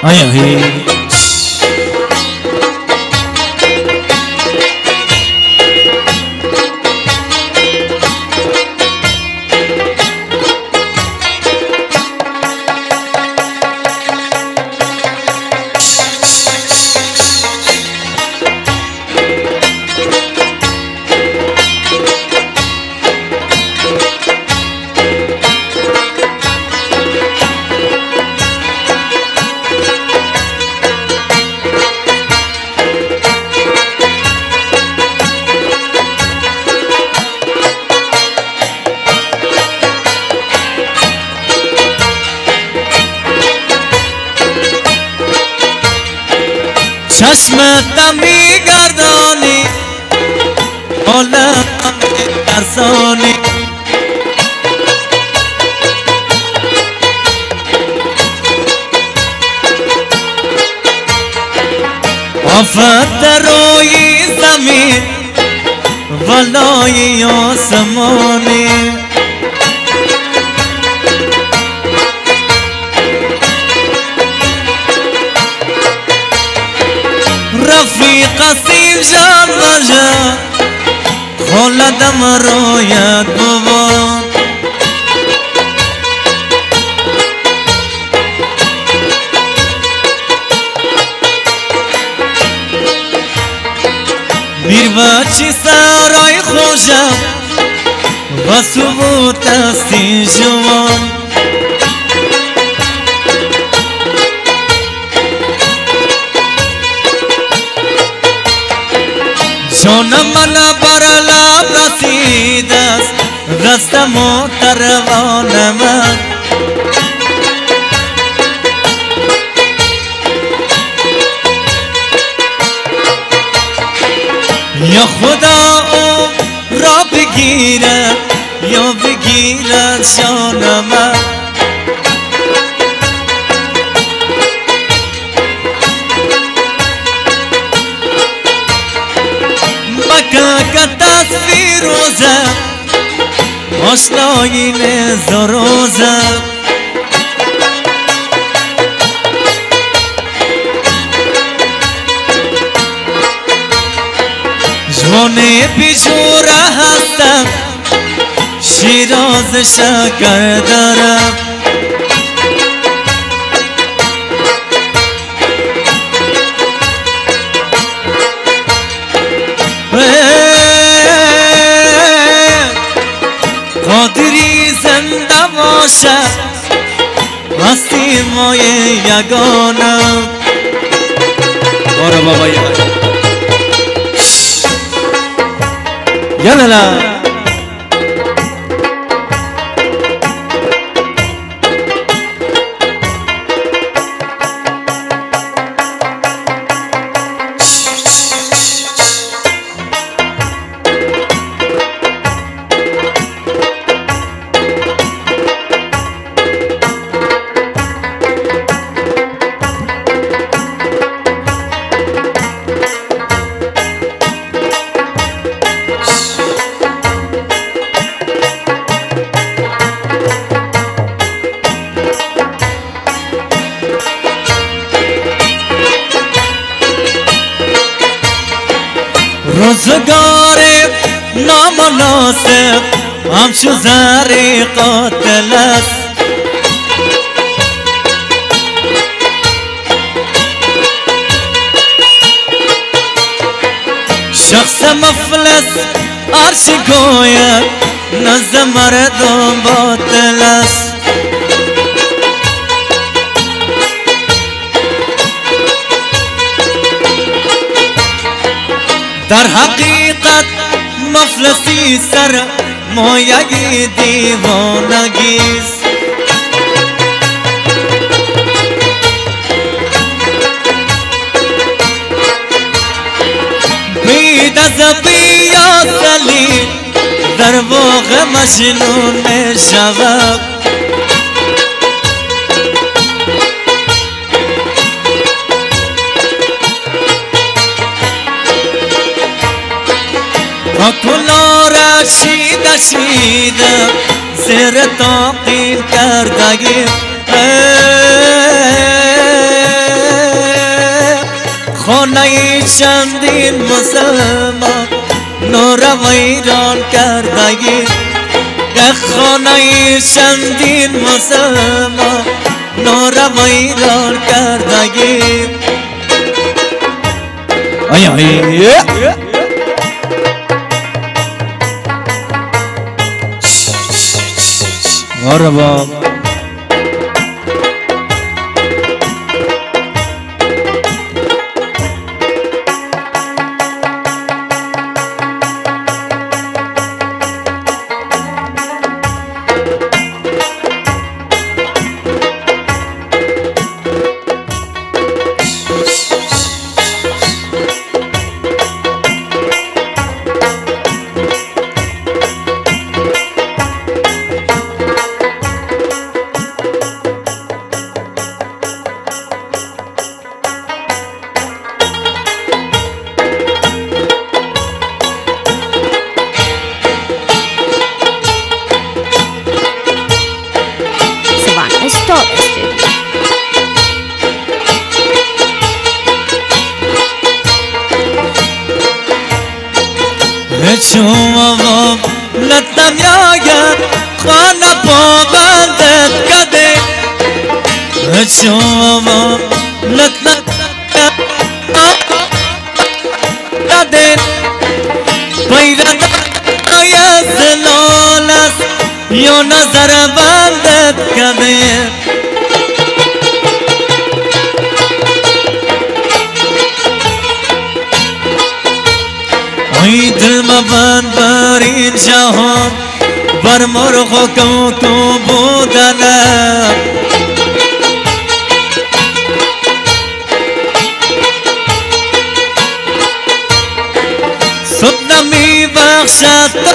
آیا هی چشمت میگردانی عالم ترسانی آفت در روی زمین والای آسمانی رفیق سیم جان رجا خلدم رویت بوان میر بچی سرای خوشم و ثبوت استی جوان جانم من بر لب رسید است دستم و تروان من یا خدا او را بگیرد یا بگیرد جان من که تصویر روزم آشنایی نزاروزم جوان بیجوره هستم شیراز شکر دارم قادری زنده باشد هستی مای یگانم آره بابا یالا روزگار نامناسب همچو زر قاتل است شخص مفلس عرش گوید نزد مردم باطل است در حقیقت مفلسی سر مایگی دیوانگیست بید از بیا سلیل در واقع مجنون شود کلا رشیده شیده زیر تاقین کردگی خانه چندین مسلمان نور ویران کردگی خانه چندین مسلمان نور ویران کردگی ای ای مرحبا شما لطم یاید خانه پابندت کده شما لطم کده پیرد آیا زلال است یا نظر بندت کده ای دل مبند بر این جهان بر مرغ و کوکو بودنم صبح نمی بخشد